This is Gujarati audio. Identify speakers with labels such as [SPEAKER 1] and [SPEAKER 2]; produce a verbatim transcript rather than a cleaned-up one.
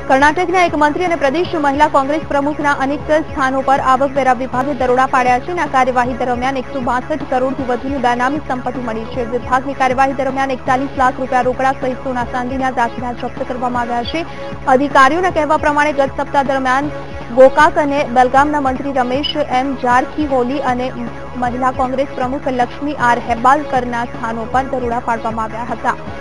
[SPEAKER 1] કર્ણાટકના એક મંત્રી અને પ્રદેશ મહિલા કોંગ્રેસ પ્રમુખના અનેક સ્થાનો પર આવકવેરા વિભાગે દરોડા પાડ્યા છે. આ કાર્યવાહી દરમિયાન એકસો બાસઠ કરોડથી વધુની બેનામી સંપત્તિ મળી છે. વિભાગની કાર્યવાહી દરમિયાન એકતાલીસ લાખ રૂપિયા રોકડા સહિત સોના ચાંદીના દાખલા જપ્ત કરવામાં આવ્યા છે. અધિકારીઓના કહેવા પ્રમાણે ગત સપ્તાહ દરમિયાન ગોકાક અને બેલગામના મંત્રી રમેશ એમ જારકીહોલી અને મહિલા કોંગ્રેસ પ્રમુખ લક્ષ્મી આર હેબ્બાલકરના સ્થાનો પર દરોડા પાડવામાં આવ્યા હતા.